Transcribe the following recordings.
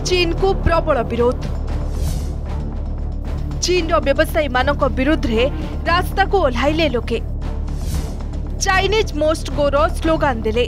चीन को प्रबल विरोध। चीन व्यवसायी मानक विरुद्ध रे रास्ता को ओह्लाइले लोके। चाइनीज मोस्ट गोर स्लोगान देले।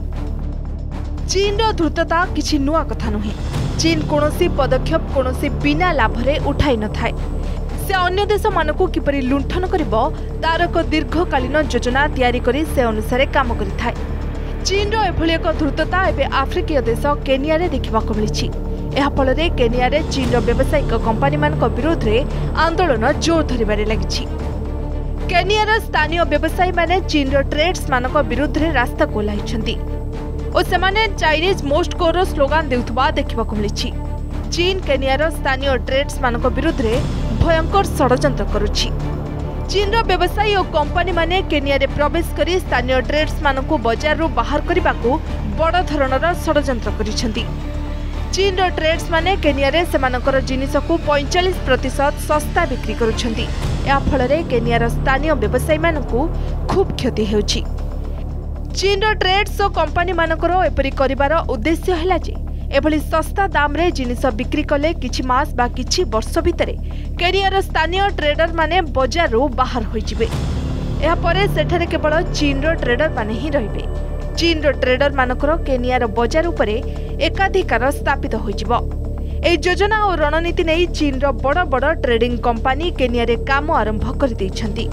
चीन द्रुतता किछि नुआ कथा नुहे। चीन कोनोसी पदक्षेप कोनोसी बिना लाभरे उठाई न थाए। से अन्य देश मानकु किपरि लुंठन करिबो तार एक दीर्घकालीन योजना तैयारी करी से अनुसार काम करि थाए। चीन एभली एक द्रुतता एबे आफ्रिकीय देश केनिया रे देखिबाको मिलिछि। एहा फलरे केनिया रे चीन व्यावसायिक कंपनी मानक विरोध रे आंदोलन जोर धरिबारे लागिछि। केनिया रे स्थानीय व्यवसायी माने चीन ट्रेड्स मानक विरुद्ध रे रास्ता को ओह्लाइछन्ति और सेमाने चाइनीज मोस्ट गोर स्लोगान देउथबा देखिबाको मिलिछि। चीन केनिया रो स्थानीय ट्रेड्स मानक विरुद्ध रे भयंकर षडयंत्र करुछि। चीन व्यवसायी और कंपनी माने केनिया रे प्रवेश करी स्थानीय ट्रेड्स मानकु बाजार रो बाहर करबाकू बड़ धरणर षडयंत्र करिसेंति। चीन ट्रेड्स माने केनिया रे सेमानकर जिनिस को 45% सस्ता बिक्री करुछंती। या फलरे केनिया रो स्थानीय व्यवसायी मानकु खूब क्षति हेउछि। चीन ट्रेड्स और कंपनी मानकर एपरि करिवार उद्देश्य हैला जे एभली सस्ता दाम रे जिनिस बिक्री कले किछि मास बा किछि वर्ष भितरे केनियार स्थानीय ट्रेडर माने बाजार रो बाहर होई जिवे। एहा परे सेठारे केवल चीन ट्रेडर माने ही रहिबे। चीन ट्रेडर मानकर केनियार बाजार उपरे एकाधिकार स्थापित होई जिवो। ए योजना और रणनीति नै चीन रो बड़ बड़ ट्रेडिंग कंपनी केनिया रे काम आरंभ कर दैछन्ती।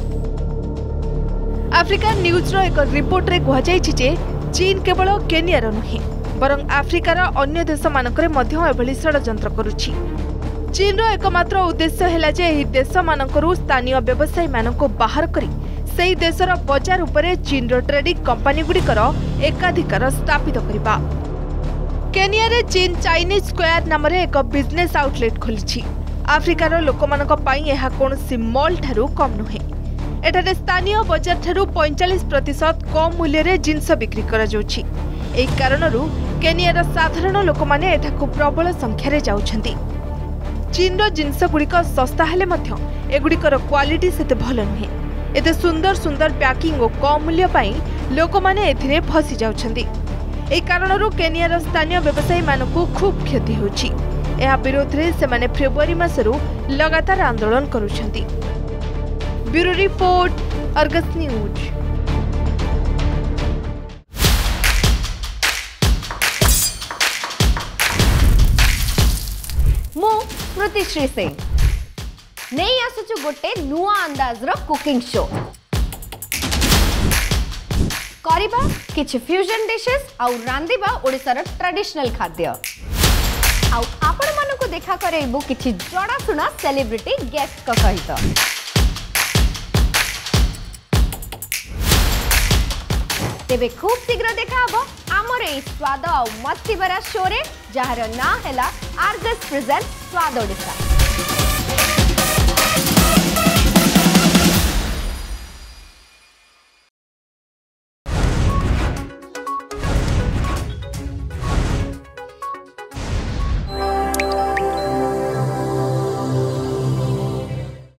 आफ्रिका न्यूज रो एक रिपोर्ट रे कहा जायछि जे चीन केवल केनिया रो नुहे बरं आफ्रिकार अन्य देश मानकरे मध्य एभली षडयंत्र करुछि। चीन रो एकमात्र उद्देश्य हैला जे एही देश मानकरू स्थानीय व्यवसायी मानको बाहर करी सेही देशर बाजार उपरे चीन रो ट्रेडिंग कंपनी गुड़िकर एकाधिकार स्थापित करिबा। केनिया रे चीन चाइनीज स्क्वायर नाम रे एक बिजनेस आउटलेट खोलिछि। आफ्रिकार लोकमानक पई एहा कोनोसी मॉल ठारू कम नुहे। एठारे स्थानीय बाजार ठारू 45% कम मूल्य रे जिंस बिक्री करा जाउछि। एही कारणरू केनियार साधारण लोक माने एठाकु प्रबल संख्यार जाउछन्ति। चीन जिनस गुड़िक सस्ता हेले मध्य एगुड़िकर क्वालिटी सेते भल नुहे। एते सुंदर सुंदर पैकिंग और कम मूल्य पाई लोक माने एथिरे फसी जाउछन्ति। एही कारणरू केनियार स्थानीय व्यवसायी मानकु खूब क्षति होछि। एहा विरोध रे से माने फेब्रुआरी मासरू लगातार आंदोलन करुछन्ति। Bureau report Argus news. Smritishree Singh नहीं आसुचु गोटे नुआ अंदाज रो कुकिंग शो करिबा किछि फ्यूजन डिशेस आउ रांदिबा ओडिसा रो ट्रेडिशनल खाद्य आउ आपण मानको देखा करेबु किछि जड़ा सुना सेलिब्रिटी गेस्ट का सहित। तेबे खूब शीघ्र देखा हबो आमर ए स्वाद आ मस्ती भरा शो रे जहार ना हैला आर्गस प्रेजेंट स्वाद ओडिशा।